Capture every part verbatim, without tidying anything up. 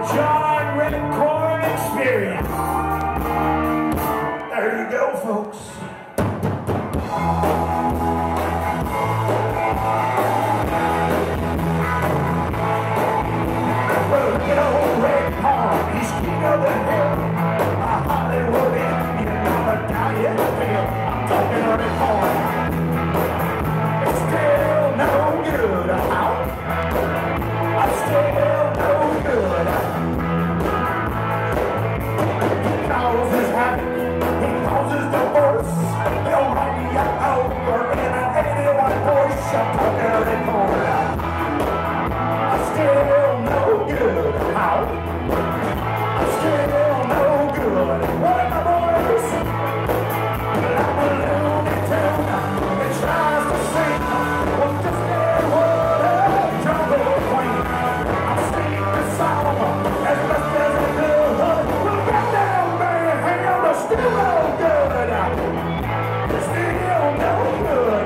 John Redcorn experience. There you go, folks. Well, look at old Redcorn, he's king of the hill. A Hollywood Indian, not a guy in the field. I'm talking Redcorn. It's still no good, how? I'm still no good. He causes havoc, he causes divorce. He'll run you over in an eighty-one Porsche. I'm talking Redcorn. I'm still no good, how? I'm still no good. What am I, boys? I'm a Looney Tune that tries to sing. Well, just get what a jungle queen. I sing the song as best as I could. Well, goddamn, man, hell, it's still no good. It's still no good.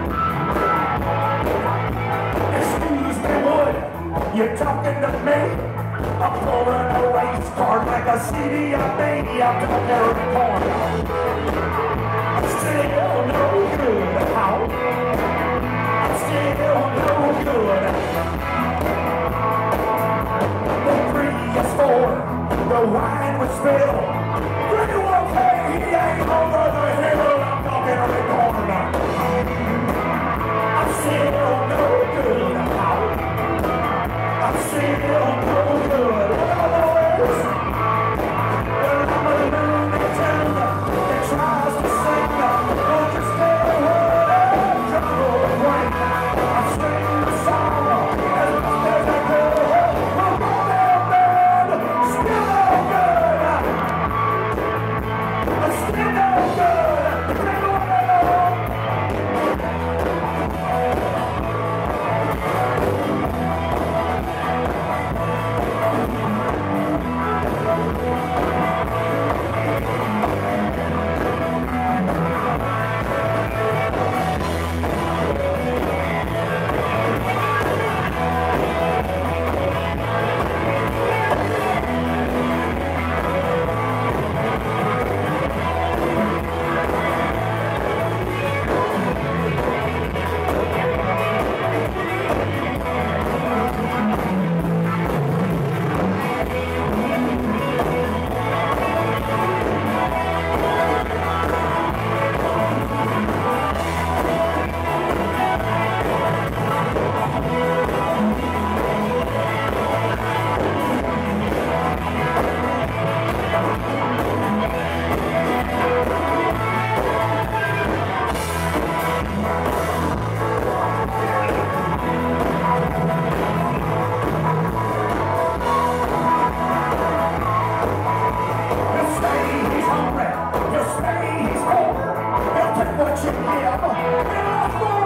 Excuse me, would you talking to me? I'm pulling a race card like a C D of me. I'm talking Redcorn. I'm still no good. How? I'm still no good. The Prius four, the wine was spilled. Pretty well pay, he ain't over the hill. I'm talking Redcorn. I'm still no good. How? I'm still no good. Well, I'm a Looney Tune that tries to sing. Don't you stay away, jungle queen. I'm singing the song as much as I could. Well, goddamn, man, still no good. I'm still no good. Take away. What you give,